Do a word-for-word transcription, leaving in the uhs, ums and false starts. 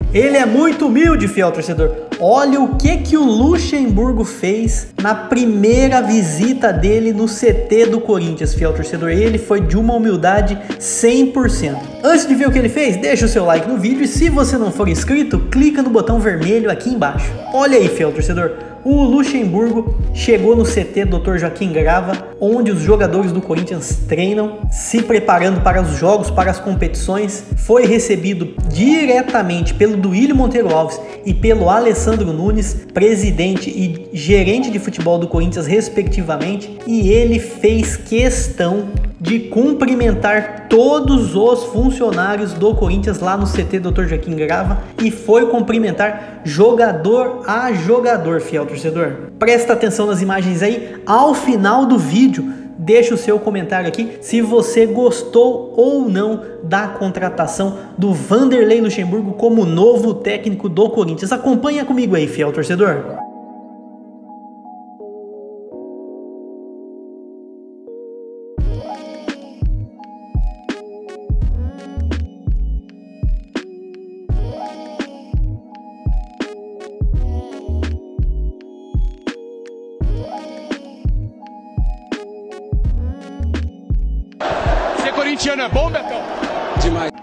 Ele é muito humilde, fiel torcedor. Olha o que que o Luxemburgo fez na primeira visita dele no C T do Corinthians, fiel torcedor. Ele foi de uma humildade cem por cento. Antes de ver o que ele fez, deixa o seu like no vídeo e se você não for inscrito, clica no botão vermelho aqui embaixo. Olha aí, fiel torcedor. O Luxemburgo chegou no C T doutor Joaquim Grava, onde os jogadores do Corinthians treinam, se preparando para os jogos, para as competições. Foi recebido diretamente pelo Duílio Monteiro Alves e pelo Alessandro Nunes, presidente e gerente de futebol do Corinthians, respectivamente, e ele fez questão de cumprimentar todos os funcionários do Corinthians lá no C T doutor Joaquim Grava e foi cumprimentar jogador a jogador, fiel torcedor. Presta atenção nas imagens aí, ao final do vídeo deixa o seu comentário aqui se você gostou ou não da contratação do Vanderlei Luxemburgo como novo técnico do Corinthians. Acompanha comigo aí, fiel torcedor. Ser corintiano é bom, Betão? Demais.